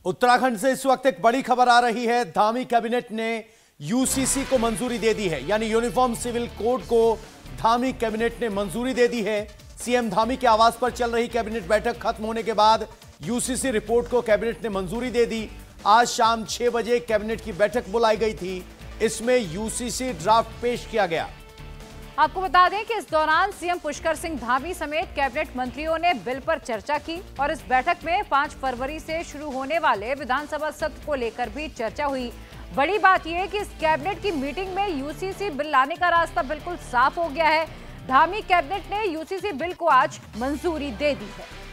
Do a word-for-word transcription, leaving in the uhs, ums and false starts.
उत्तराखंड से इस वक्त एक बड़ी खबर आ रही है। धामी कैबिनेट ने यूसीसी को मंजूरी दे दी है, यानी यूनिफॉर्म सिविल कोड को धामी कैबिनेट ने मंजूरी दे दी है। सीएम धामी के आवास पर चल रही कैबिनेट बैठक खत्म होने के बाद यूसीसी रिपोर्ट को कैबिनेट ने मंजूरी दे दी। आज शाम छह बजे कैबिनेट की बैठक बुलाई गई थी। इसमें यूसीसी ड्राफ्ट पेश किया गया। आपको बता दें कि इस दौरान सीएम पुष्कर सिंह धामी समेत कैबिनेट मंत्रियों ने बिल पर चर्चा की और इस बैठक में पाँच फरवरी से शुरू होने वाले विधानसभा सत्र को लेकर भी चर्चा हुई। बड़ी बात यह है कि इस कैबिनेट की मीटिंग में यूसीसी बिल लाने का रास्ता बिल्कुल साफ हो गया है। धामी कैबिनेट ने यूसीसी बिल को आज मंजूरी दे दी है।